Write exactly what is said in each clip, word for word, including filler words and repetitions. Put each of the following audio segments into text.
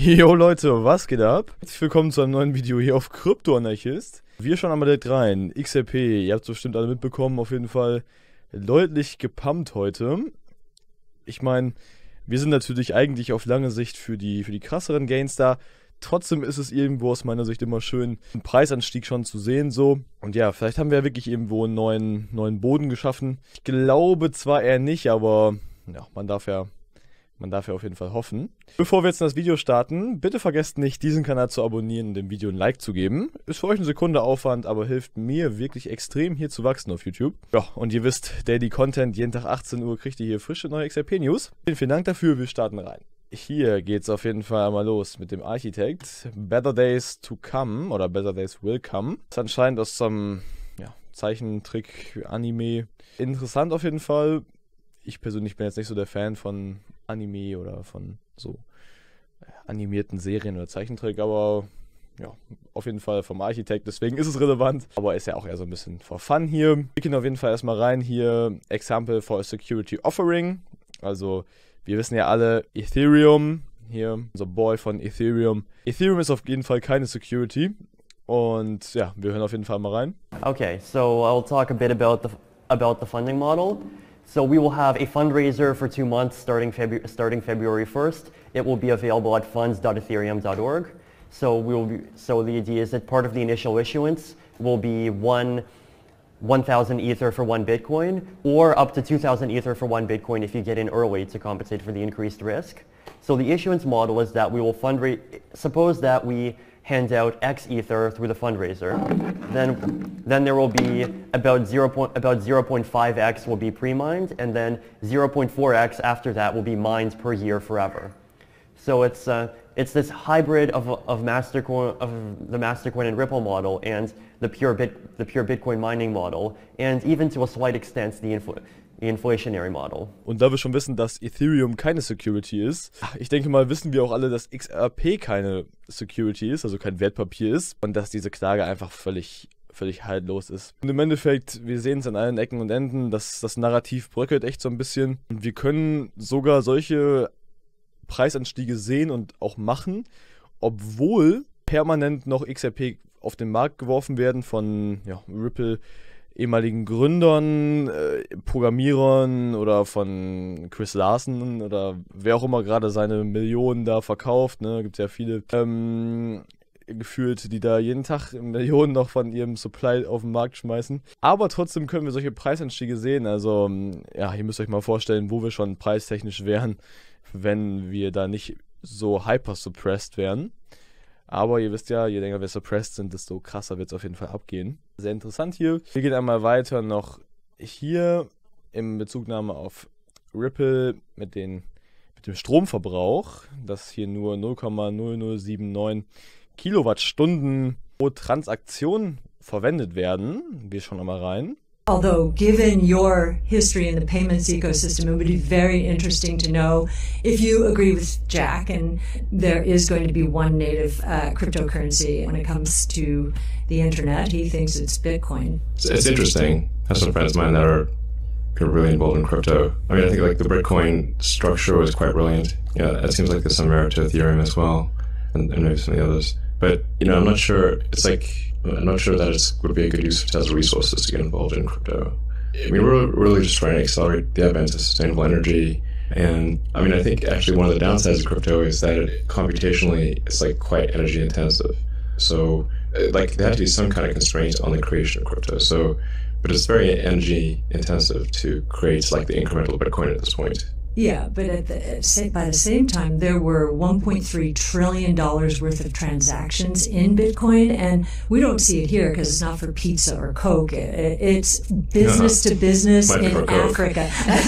Jo Leute, was geht ab? Herzlich willkommen zu einem neuen Video hier auf Krypto-Anarchist. Wir schauen einmal direkt rein. X R P, ihr habt es bestimmt alle mitbekommen, auf jeden Fall deutlich gepumpt heute. Ich meine, wir sind natürlich eigentlich auf lange Sicht für die, für die krasseren Gains da. Trotzdem ist es irgendwo aus meiner Sicht immer schön, einen Preisanstieg schon zu sehen so. Und ja, vielleicht haben wir ja wirklich irgendwo einen neuen, neuen Boden geschaffen. Ich glaube zwar eher nicht, aber ja, man darf ja... Man darf ja auf jeden Fall hoffen. Bevor wir jetzt in das Video starten, bitte vergesst nicht, diesen Kanal zu abonnieren und dem Video ein Like zu geben. Ist für euch eine Sekunde Aufwand, aber hilft mir wirklich extrem hier zu wachsen auf YouTube. Ja, und ihr wisst, Daily Content, jeden Tag achtzehn Uhr kriegt ihr hier frische neue X R P-News. Vielen, vielen Dank dafür, wir starten rein. Hier geht's auf jeden Fall einmal los mit dem Architekt. Better Days to Come oder Better Days Will Come. Das ist anscheinend aus so einem ja, Zeichentrick, Anime. Interessant auf jeden Fall. Ich persönlich bin jetzt nicht so der Fan von Anime oder von so animierten Serien oder Zeichentrick, aber ja, auf jeden Fall vom Architekt, deswegen ist es relevant, aber ist ja auch eher so ein bisschen for fun hier. Wir gehen auf jeden Fall erstmal rein hier, Example for a Security Offering, also wir wissen ja alle, Ethereum, hier unser Boy von Ethereum. Ethereum ist auf jeden Fall keine Security und ja, wir hören auf jeden Fall mal rein. Okay, so I'll talk a bit about the, about the funding model. So we will have a fundraiser for two months starting, Febu starting February first. It will be available at funds dot ethereum dot org. So we will be, so the idea is that part of the initial issuance will be one one thousand Ether for one Bitcoin, or up to two thousand Ether for one Bitcoin if you get in early to compensate for the increased risk. So the issuance model is that we will fundraise, suppose that we hand out X Ether through the fundraiser, then then there will be about zero point about zero point five X will be pre-mined, and then zero point four X after that will be mined per year forever. So it's uh, it's this hybrid of of Mastercoin of the Mastercoin and Ripple model and the pure bit the pure Bitcoin mining model, and even to a slight extent the infl the inflationary model. Und da wir schon wissen, dass Ethereum keine Security ist, ich denke mal, wissen wir auch alle, dass X R P keine Security ist, also kein Wertpapier ist, und dass diese Klage einfach völlig, völlig haltlos ist. Und im Endeffekt, wir sehen es an allen Ecken und Enden, dass das Narrativ bröckelt echt so ein bisschen. Und wir können sogar solche Preisanstiege sehen und auch machen, obwohl permanent noch X R P auf den Markt geworfen werden von ja, Ripple, ehemaligen Gründern, äh, Programmierern oder von Chris Larsen oder wer auch immer gerade seine Millionen da verkauft, ne, gibt ja viele ähm, gefühlt, die da jeden Tag Millionen noch von ihrem Supply auf den Markt schmeißen. Aber trotzdem können wir solche Preisanstiege sehen, also ja, ihr müsst euch mal vorstellen, wo wir schon preistechnisch wären, wenn wir da nicht so hyper suppressed wären. Aber ihr wisst ja, je länger wir suppressed sind, desto krasser wird es auf jeden Fall abgehen. Sehr interessant hier. Wir gehen einmal weiter noch hier in Bezugnahme auf Ripple mit, den, mit dem Stromverbrauch, dass hier nur null Komma null null sieben neun Kilowattstunden pro Transaktion verwendet werden. Wir schauen einmal rein. Although, given your history in the payments ecosystem, it would be very interesting to know if you agree with Jack and there is going to be one native uh, cryptocurrency when it comes to the internet. He thinks it's Bitcoin. It's, it's interesting. I have some friends of mine that are really involved in crypto. I mean, I think like the Bitcoin structure was quite brilliant. Yeah, it seems like there's some merit to Ethereum as well, and, and maybe some of the others. But, you know, I'm not sure, it's like, I'm not sure that it would be a good use of Tesla resources to get involved in crypto. I mean, we're really just trying to accelerate the advent of sustainable energy. And, I mean, I think actually one of the downsides of crypto is that it, computationally, it's like quite energy intensive. So, like, there had to be some kind of constraint on the creation of crypto. So, but it's very energy intensive to create, like, the incremental Bitcoin at this point. Yeah, but at the, by the same time, there were one point three trillion dollars worth of transactions in Bitcoin, and we don't see it here because it's not for pizza or Coke. It, it's business to business in Africa.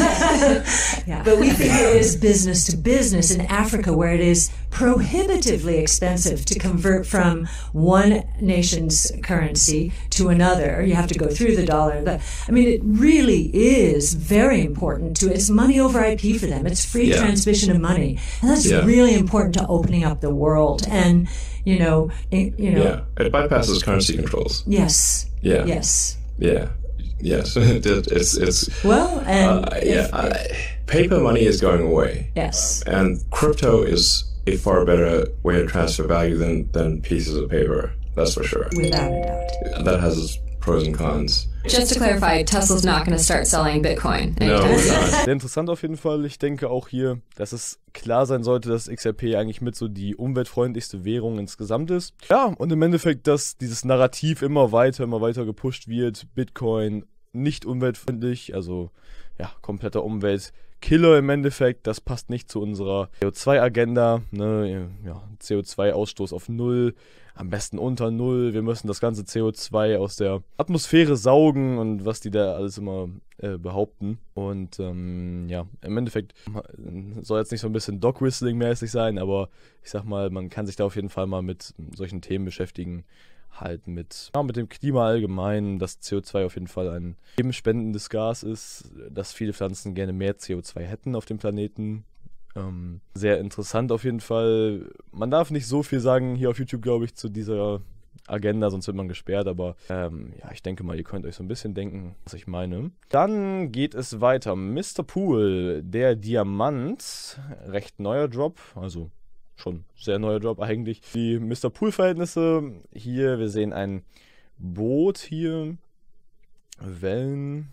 Yeah, but we think it is business to business in Africa, where it is prohibitively expensive to convert from one nation's currency to another. You have to go through the dollar. The, I mean, it really is very important to, it's money over I P for them. It's free yeah. transmission of money. And that's yeah. really important to opening up the world. And, you know, it, you know. Yeah, it bypasses currency controls. Yes. Yeah. Yes. Yeah. Yes. it's, it's, well, and uh, yeah, if, I, paper money is going away. Yes. And crypto is a far better way to transfer value than, than pieces of paper. That's for sure. Without a doubt. That has its pros and cons. Just to clarify, Tesla's not going to start selling Bitcoin No, anytime we're soon. not. Sehr interessant auf jeden Fall. Ich denke auch hier, dass es klar sein sollte, dass X R P eigentlich mit so die umweltfreundlichste Währung insgesamt ist. Ja, und im Endeffekt, dass dieses Narrativ immer weiter, immer weiter gepusht wird. Bitcoin nicht umweltfreundlich, also ja, kompletter Umweltkiller im Endeffekt. Das passt nicht zu unserer C O zwei Agenda. Ne? Ja, C O zwei Ausstoß auf Null. Am besten unter Null. Wir müssen das ganze C O zwei aus der Atmosphäre saugen und was die da alles immer äh, behaupten. Und ähm, ja, im Endeffekt soll jetzt nicht so ein bisschen Dog-Whistling-mäßig sein, aber ich sag mal, man kann sich da auf jeden Fall mal mit solchen Themen beschäftigen. Halt mit, ja, mit dem Klima allgemein, dass C O zwei auf jeden Fall ein lebensspendendes Gas ist, dass viele Pflanzen gerne mehr C O zwei hätten auf dem Planeten. Ähm, sehr interessant auf jeden Fall. Man darf nicht so viel sagen hier auf YouTube, glaube ich, zu dieser Agenda, sonst wird man gesperrt, aber ähm, ja, ich denke mal, ihr könnt euch so ein bisschen denken, was ich meine. Dann geht es weiter. Mister Pool, der Diamant, recht neuer Drop, also schon sehr neuer Drop eigentlich. Die Mister Pool-Verhältnisse, hier, wir sehen ein Boot hier, Wellen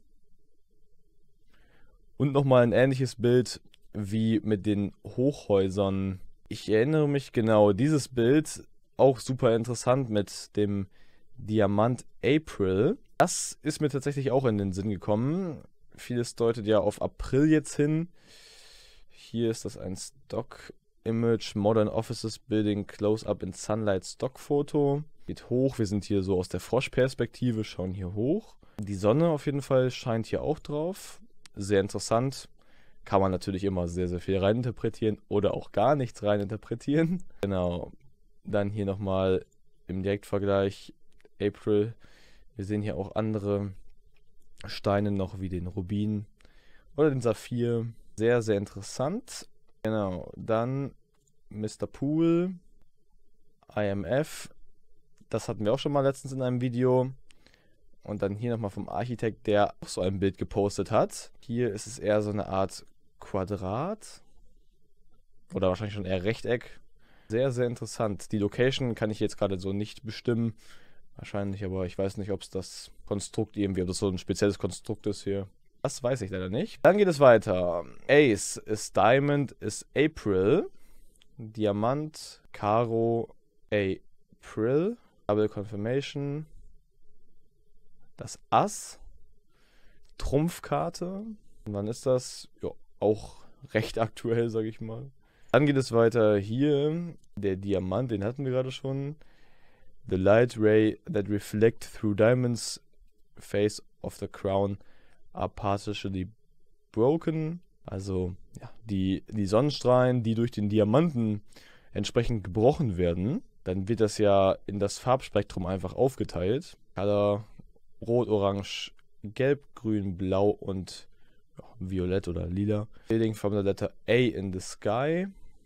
und nochmal ein ähnliches Bild wie mit den Hochhäusern. Ich erinnere mich genau, dieses Bild, auch super interessant mit dem Diamant April. Das ist mir tatsächlich auch in den Sinn gekommen. Vieles deutet ja auf April jetzt hin. Hier ist das ein Stock Image, Modern Offices Building Close-Up in Sunlight Stock Foto. Geht hoch, wir sind hier so aus der Froschperspektive, schauen hier hoch. Die Sonne auf jeden Fall scheint hier auch drauf. Sehr interessant. Kann man natürlich immer sehr, sehr viel reininterpretieren oder auch gar nichts reininterpretieren. Genau. Dann hier nochmal im Direktvergleich April. Wir sehen hier auch andere Steine noch wie den Rubin oder den Saphir. Sehr, sehr interessant. Genau. Dann Mister Pool, I M F. Das hatten wir auch schon mal letztens in einem Video. Und dann hier nochmal vom Architekt, der auch so ein Bild gepostet hat. Hier ist es eher so eine Art Quadrat. Oder wahrscheinlich schon eher Rechteck. Sehr, sehr interessant. Die Location kann ich jetzt gerade so nicht bestimmen. Wahrscheinlich, aber ich weiß nicht, ob es das Konstrukt irgendwie, ob das so ein spezielles Konstrukt ist hier. Das weiß ich leider nicht. Dann geht es weiter. Ace ist Diamond, ist April. Diamant, Karo, April. Double Confirmation. Das Ass. Trumpfkarte. Und wann ist das? Ja, auch recht aktuell, sage ich mal. Dann geht es weiter hier. Der Diamant, den hatten wir gerade schon. The light ray that reflect through diamonds face of the crown are partially broken. Also ja, die, die Sonnenstrahlen, die durch den Diamanten entsprechend gebrochen werden, dann wird das ja in das Farbspektrum einfach aufgeteilt. Color Rot, Orange, Gelb, Grün, Blau und ja, Violett oder Lila. Building from the letter A in the sky.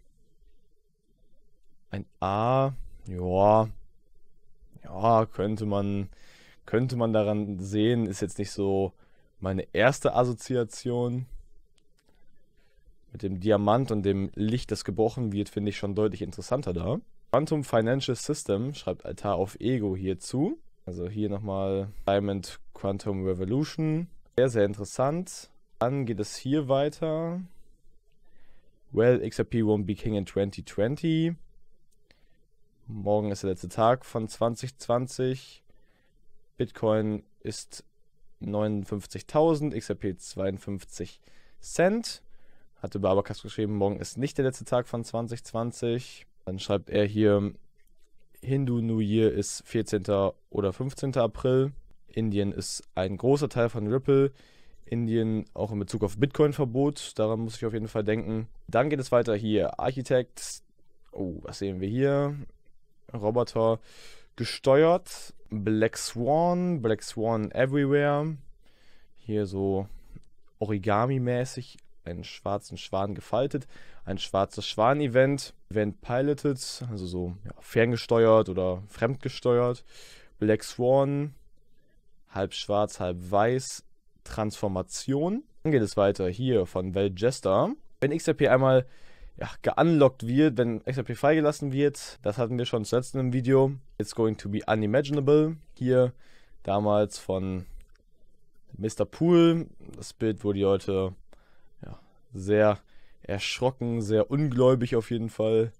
Ein A, ja, ja, könnte man, könnte man daran sehen, ist jetzt nicht so meine erste Assoziation. Mit dem Diamant und dem Licht, das gebrochen wird, finde ich schon deutlich interessanter da. Quantum Financial System schreibt Altar auf Ego hierzu. Also hier nochmal Diamond Quantum Revolution. Sehr, sehr interessant. Dann geht es hier weiter. Well, X R P won't be king in twenty twenty. Morgen ist der letzte Tag von zwanzig zwanzig. Bitcoin ist neunundfünfzigtausend, X R P zweiundfünfzig Cent. Hatte Barbakas geschrieben, morgen ist nicht der letzte Tag von zwanzig zwanzig. Dann schreibt er hier, Hindu New Year ist vierzehnten oder fünfzehnten April. Indien ist ein großer Teil von Ripple. Indien auch in Bezug auf Bitcoin-Verbot. Daran muss ich auf jeden Fall denken. Dann geht es weiter hier. Architekt. Oh, was sehen wir hier? Roboter gesteuert. Black Swan. Black Swan Everywhere. Hier so Origami-mäßig. Einen schwarzen Schwan gefaltet. Ein schwarzes Schwan-Event. Event piloted. Also so ja, ferngesteuert oder fremdgesteuert. Black Swan. Halb schwarz, halb weiß. Transformation. Dann geht es weiter hier von Veljester. Wenn X R P einmal ja, geunlockt wird, wenn X R P freigelassen wird. Das hatten wir schon zuletzt in einem Video. It's going to be unimaginable. Hier damals von Mister Pool. Das Bild, wo die Leute ja, sehr erschrocken, sehr ungläubig auf jeden Fall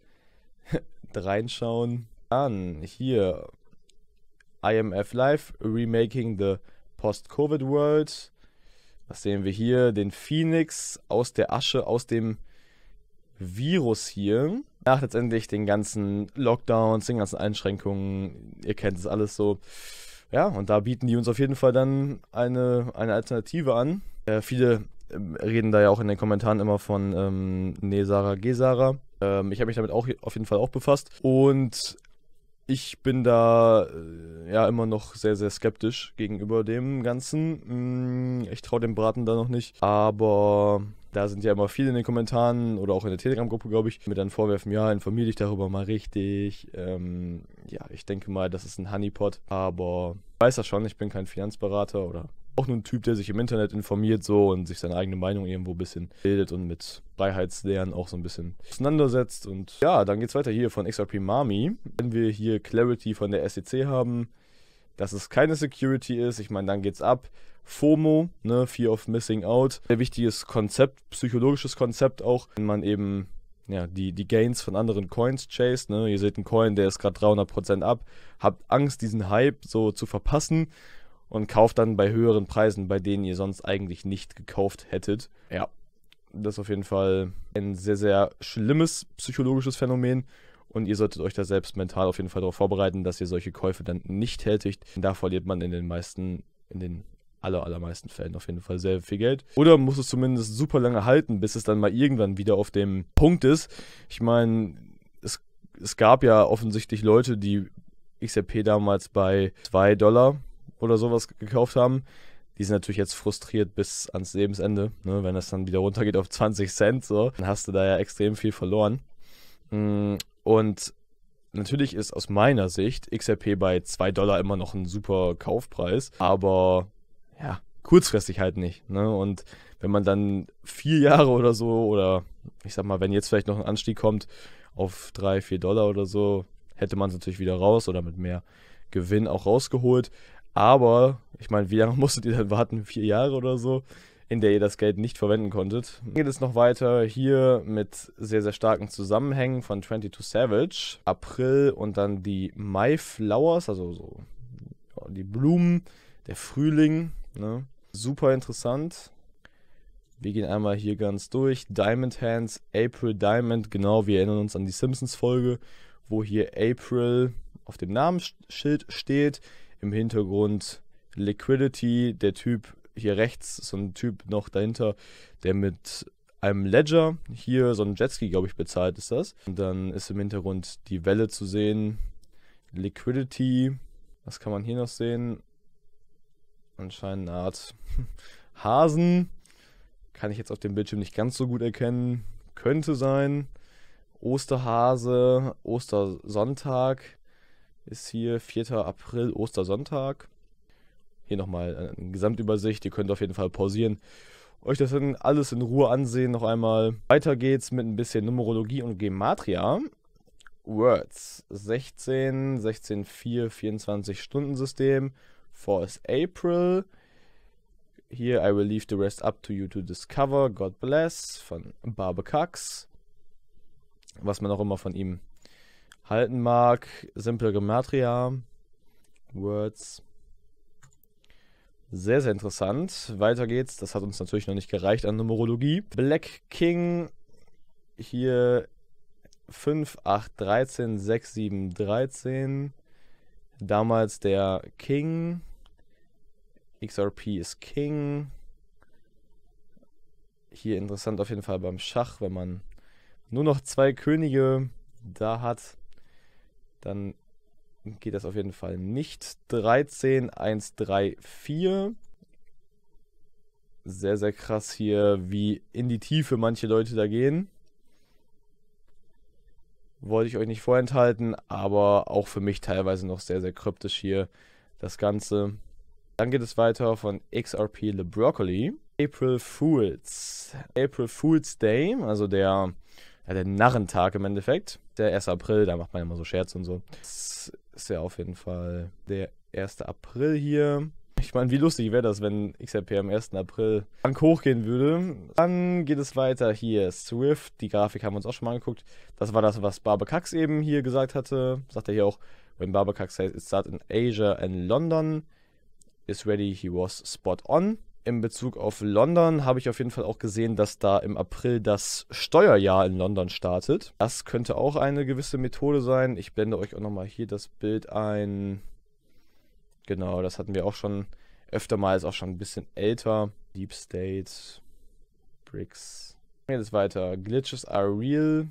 reinschauen. Dann hier I M F Live, Remaking the Post-Covid World. Was sehen wir hier? Den Phoenix aus der Asche, aus dem Virus hier. Nach letztendlich den ganzen Lockdowns, den ganzen Einschränkungen, ihr kennt es alles so. Ja, und da bieten die uns auf jeden Fall dann eine, eine Alternative an. Äh, viele äh, reden da ja auch in den Kommentaren immer von ähm, Nesara Gesara. Ähm, ich habe mich damit auch auf jeden Fall auch befasst. Und ich bin da äh, ja immer noch sehr, sehr skeptisch gegenüber dem Ganzen. Ich traue dem Braten da noch nicht. Aber da sind ja immer viele in den Kommentaren oder auch in der Telegram-Gruppe, glaube ich, die mir dann vorwerfen, ja, informier dich darüber mal richtig. Ähm, ja, ich denke mal, das ist ein Honeypot. Aber ich weiß das schon, ich bin kein Finanzberater oder auch nur ein Typ, der sich im Internet informiert so und sich seine eigene Meinung irgendwo ein bisschen bildet und mit Freiheitslehren auch so ein bisschen auseinandersetzt. Und ja, dann geht's weiter hier von X R P Mami. Wenn wir hier Clarity von der S E C haben, dass es keine Security ist, ich meine, dann geht's ab. FOMO, ne, Fear of Missing Out. Sehr wichtiges Konzept, psychologisches Konzept auch, wenn man eben ja, die, die Gains von anderen Coins chased. Ne? Ihr seht einen Coin, der ist gerade dreihundert Prozent ab. Habt Angst, diesen Hype so zu verpassen. Und kauft dann bei höheren Preisen, bei denen ihr sonst eigentlich nicht gekauft hättet. Ja, das ist auf jeden Fall ein sehr, sehr schlimmes psychologisches Phänomen. Und ihr solltet euch da selbst mental auf jeden Fall darauf vorbereiten, dass ihr solche Käufe dann nicht tätigt. Da verliert man in den meisten, in den aller, allermeisten Fällen auf jeden Fall sehr viel Geld. Oder muss es zumindest super lange halten, bis es dann mal irgendwann wieder auf dem Punkt ist. Ich meine, es, es gab ja offensichtlich Leute, die X R P damals bei zwei Dollar oder sowas gekauft haben. Die sind natürlich jetzt frustriert bis ans Lebensende, ne? Wenn das dann wieder runtergeht auf zwanzig Cent, so, dann hast du da ja extrem viel verloren. Und natürlich ist aus meiner Sicht X R P bei zwei Dollar immer noch ein super Kaufpreis, aber ja, kurzfristig halt nicht, ne? Und wenn man dann vier Jahre oder so, oder ich sag mal, wenn jetzt vielleicht noch ein Anstieg kommt auf drei, vier Dollar oder so, hätte man es natürlich wieder raus oder mit mehr Gewinn auch rausgeholt. Aber, ich meine, wie lange musstet ihr dann warten? Vier Jahre oder so, in der ihr das Geld nicht verwenden konntet. Dann geht es noch weiter hier mit sehr, sehr starken Zusammenhängen von zweiundzwanzig Savage. April und dann die Mayflowers, also so die Blumen, der Frühling. Ne? Super interessant. Wir gehen einmal hier ganz durch. Diamond Hands, April Diamond, genau, wir erinnern uns an die Simpsons-Folge, wo hier April auf dem Namensschild steht. Im Hintergrund Liquidity, der Typ hier rechts, so ein Typ noch dahinter, der mit einem Ledger hier so ein Jetski, glaube ich, bezahlt ist das. Und dann ist im Hintergrund die Welle zu sehen. Liquidity, was kann man hier noch sehen? Anscheinend eine Art Hasen. Kann ich jetzt auf dem Bildschirm nicht ganz so gut erkennen. Könnte sein. Osterhase, Ostersonntag. Ist hier vierter April, Ostersonntag. Hier nochmal eine Gesamtübersicht. Ihr könnt auf jeden Fall pausieren. Euch das dann alles in Ruhe ansehen noch einmal. Weiter geht's mit ein bisschen Numerologie und Gematria. Words. sechzehn, sechzehn vier, vierundzwanzig-Stunden-System. Fourth April. Hier, I will leave the rest up to you to discover. God bless. Von Barbecax. Was man auch immer von ihm halten mag. Simple Gematria. Words. Sehr, sehr interessant. Weiter geht's. Das hat uns natürlich noch nicht gereicht an Numerologie. Black King. Hier fünf, acht, dreizehn, sechs, sieben, dreizehn. Damals der King. X R P ist King. Hier interessant auf jeden Fall beim Schach, wenn man nur noch zwei Könige da hat, dann geht das auf jeden Fall nicht. dreizehn, eins, drei, vier. Sehr, sehr krass hier, wie in die Tiefe manche Leute da gehen. Wollte ich euch nicht vorenthalten, aber auch für mich teilweise noch sehr, sehr kryptisch hier das Ganze. Dann geht es weiter von X R P Le Broccoli. April Fools. April Fool's Day, also der ja, der Narrentag im Endeffekt. Der erste April, da macht man immer so Scherze und so. Das ist ja auf jeden Fall der erste April hier. Ich meine, wie lustig wäre das, wenn X R P am ersten April Bank hochgehen würde. Dann geht es weiter hier. Swift, die Grafik haben wir uns auch schon mal angeguckt. Das war das, was Barbercax eben hier gesagt hatte. Sagt er hier auch, when Barbercax says it started in Asia and London is ready, he was spot on. In Bezug auf London habe ich auf jeden Fall auch gesehen, dass da im April das Steuerjahr in London startet. Das könnte auch eine gewisse Methode sein. Ich blende euch auch nochmal hier das Bild ein. Genau, das hatten wir auch schon öfter mal, ist auch schon ein bisschen älter. Deep State, Bricks. Geht es weiter. Glitches are real.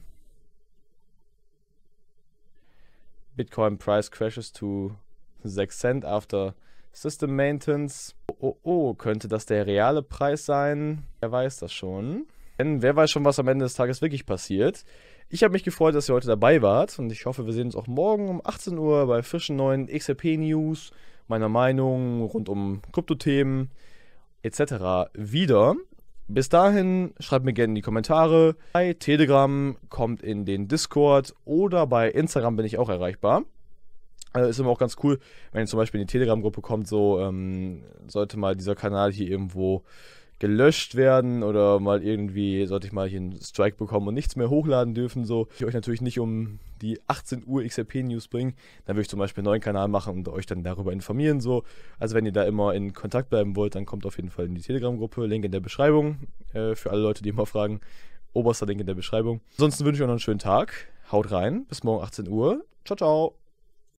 Bitcoin price crashes to sechs Cent after System Maintenance. Oh, oh, oh, könnte das der reale Preis sein? Wer weiß das schon? Denn wer weiß schon, was am Ende des Tages wirklich passiert. Ich habe mich gefreut, dass ihr heute dabei wart und ich hoffe, wir sehen uns auch morgen um achtzehn Uhr bei frischen neuen X R P-News, meiner Meinung rund um Kryptothemen et cetera wieder. Bis dahin schreibt mir gerne in die Kommentare. Bei Telegram, kommt in den Discord oder bei Instagram bin ich auch erreichbar. Also ist immer auch ganz cool, wenn ihr zum Beispiel in die Telegram-Gruppe kommt, so ähm, sollte mal dieser Kanal hier irgendwo gelöscht werden oder mal irgendwie, sollte ich mal hier einen Strike bekommen und nichts mehr hochladen dürfen, so, ich euch natürlich nicht um die achtzehn Uhr X R P-News bringen, dann würde ich zum Beispiel einen neuen Kanal machen und euch dann darüber informieren, so. Also wenn ihr da immer in Kontakt bleiben wollt, dann kommt auf jeden Fall in die Telegram-Gruppe, Link in der Beschreibung, äh, für alle Leute, die immer fragen, oberster Link in der Beschreibung. Ansonsten wünsche ich euch noch einen schönen Tag, haut rein, bis morgen achtzehn Uhr, ciao, ciao.